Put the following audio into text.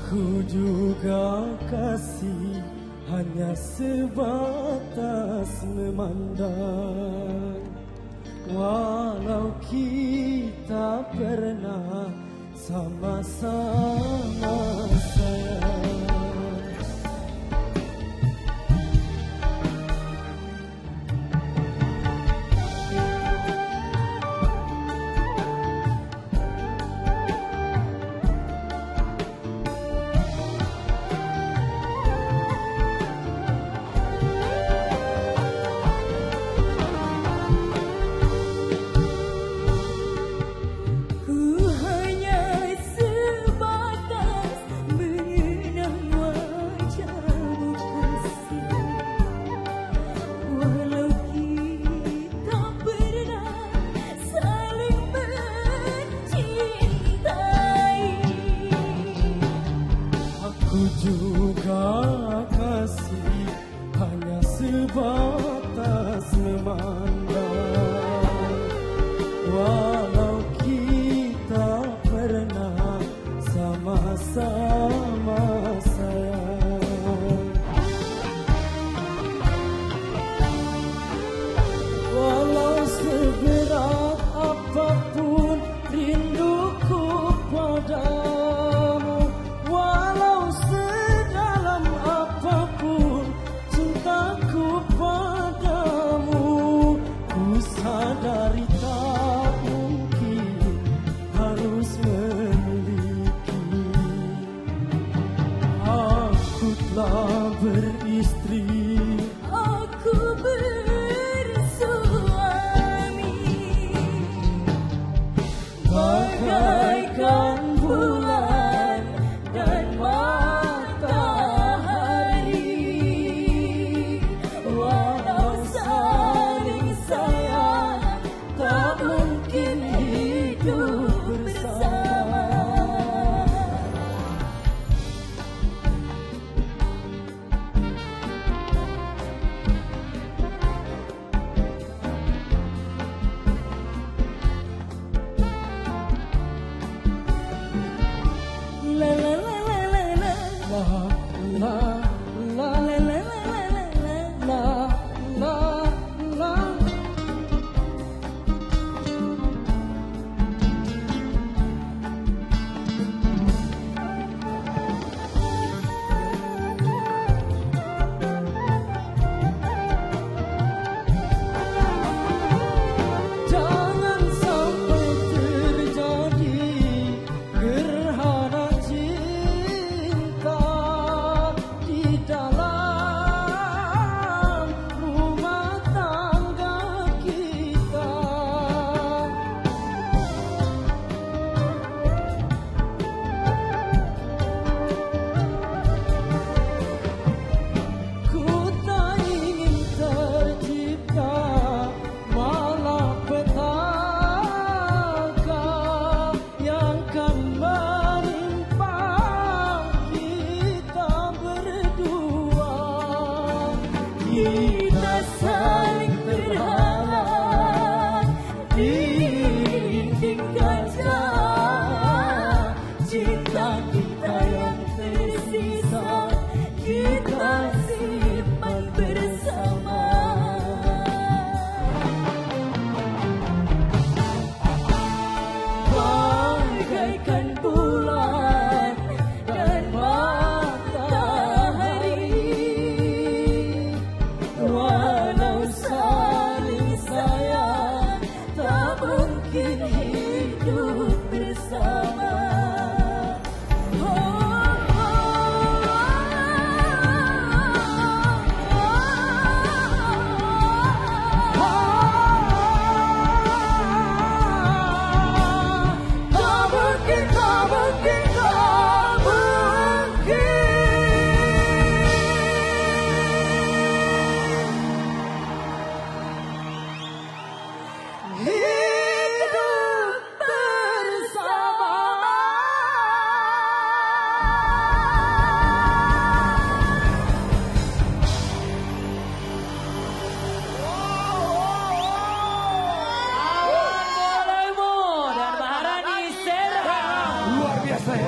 Aku juga kasih hanya sebatas memandang, walau kita pernah sama-sama sayang. Aku juga kasih hanya sebatas memandang, walau kita pernah sama-sama sayang. Walau seberat apapun rinduku padamu, walau sedalam apapun cintaku padamu, ku sadari tak mungkin harus memiliki. Aku telah beristri, aku bersuami, bagaikan bulan dan matahari. Walau saling sayang, tak mungkin hidup bersama. La la la la la la la la la la la la la la. Jangan sampai terjadi gerhana cinta di dalam rumah tangga kita. Ku tak ingin tercipta malapetaka yang kan menimpa kita berdua.